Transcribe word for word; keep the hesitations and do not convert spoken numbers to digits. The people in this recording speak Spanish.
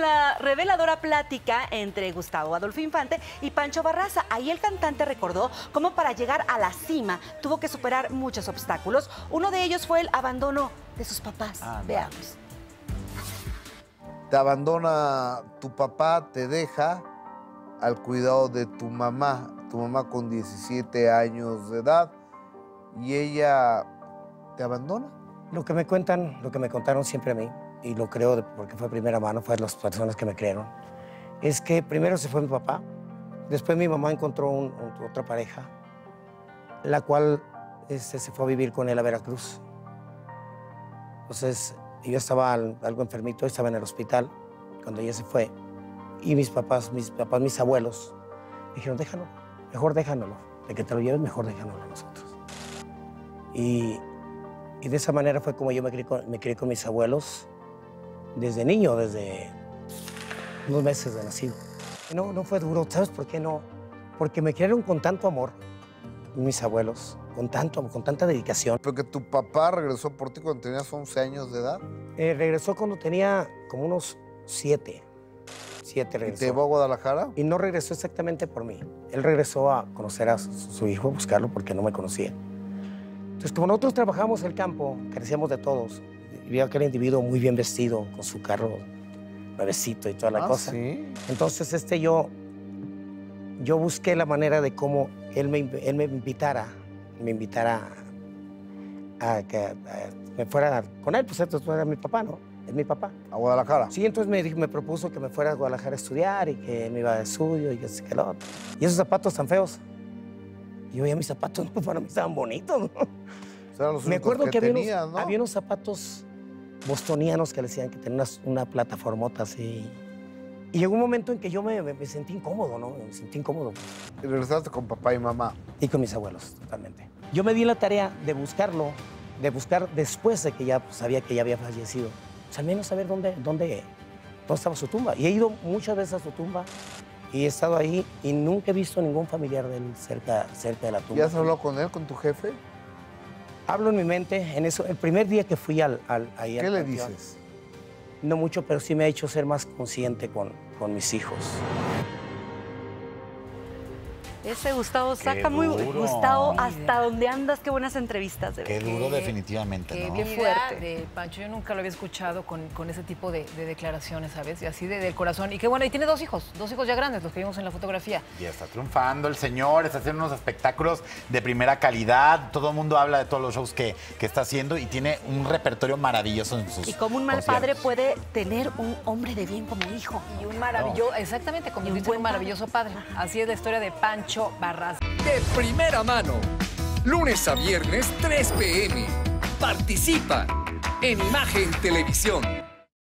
la reveladora plática entre Gustavo Adolfo Infante y Pancho Barraza. Ahí el cantante recordó cómo para llegar a la cima tuvo que superar muchos obstáculos. Uno de ellos fue el abandono de sus papás. Ah, no. Veamos. Te abandona tu papá, te deja al cuidado de tu mamá, tu mamá con diecisiete años de edad, y ella te abandona. Lo que me cuentan, lo que me contaron siempre a mí, y lo creo de, porque fue primera mano, fue las personas que me crearon, es que primero se fue mi papá, después mi mamá encontró un, un, otra pareja, la cual este, se fue a vivir con él a Veracruz. Entonces, yo estaba algo enfermito, estaba en el hospital cuando ella se fue, y mis papás, mis papás, mis abuelos, me dijeron, déjalo, mejor déjanoslo, de que te lo lleves, mejor déjanoslo a nosotros. Y, y de esa manera fue como yo me crié con, me crié con mis abuelos, desde niño, desde unos meses de nacido. No, no fue duro, ¿sabes por qué no? Porque me criaron con tanto amor, mis abuelos, con tanto, con tanta dedicación. Porque tu papá regresó por ti cuando tenías once años de edad. Eh, regresó cuando tenía como unos siete. siete regresó. ¿Y te llevó a Guadalajara? Y no regresó exactamente por mí. Él regresó a conocer a su, su hijo, a buscarlo, porque no me conocía. Entonces, como nosotros trabajamos el campo, carecíamos de todos, y vi a aquel individuo muy bien vestido, con su carro nuevecito y toda la ah, cosa. ¿sí? Entonces, este, yo, yo busqué la manera de cómo él me, él me invitara, me invitara a que a, me fuera con él, pues esto era mi papá, ¿no? Es mi papá. ¿A Guadalajara? Sí, entonces me, me propuso que me fuera a Guadalajara a estudiar y que me iba de estudio y que sé que lo otro. Y esos zapatos tan feos. Y yo veía mis zapatos, no, para mí estaban bonitos, ¿no? Eran los me acuerdo que, que había, tenías, unos, ¿no? había unos zapatos bostonianos que le decían que tenían una, una plataformota así. Y llegó un momento en que yo me, me, me sentí incómodo, ¿no? Me sentí incómodo. Y regresaste con papá y mamá. Y con mis abuelos, totalmente. Yo me di la tarea de buscarlo, de buscar después de que ya pues, sabía que ya había fallecido. Pues, al menos saber dónde, dónde, dónde estaba su tumba. Y he ido muchas veces a su tumba y he estado ahí y nunca he visto ningún familiar de él cerca, cerca de la tumba. ¿Ya has hablado con él, con tu jefe? Hablo en mi mente, en eso, el primer día que fui al, al, ahí ¿Qué al le panteón, dices? No mucho, pero sí me ha hecho ser más consciente con, con mis hijos. Ese Gustavo saca muy... Gustavo, hasta donde andas, qué buenas entrevistas. De qué duro, definitivamente, qué ¿no? Qué fuerte. De Pancho, yo nunca lo había escuchado con, con ese tipo de, de declaraciones, ¿sabes? Y así de, del corazón. Y qué bueno, y tiene dos hijos, dos hijos ya grandes, los que vimos en la fotografía. Y está triunfando el señor, está haciendo unos espectáculos de primera calidad. Todo el mundo habla de todos los shows que, que está haciendo y tiene un repertorio maravilloso en sus Y como un mal conciertos. padre puede tener un hombre de bien como hijo. Y un maravilloso, no. exactamente, como un, un maravilloso padre. padre. Así es la historia de Pancho Barraza. De primera mano, lunes a viernes, tres p m Participa en Imagen Televisión.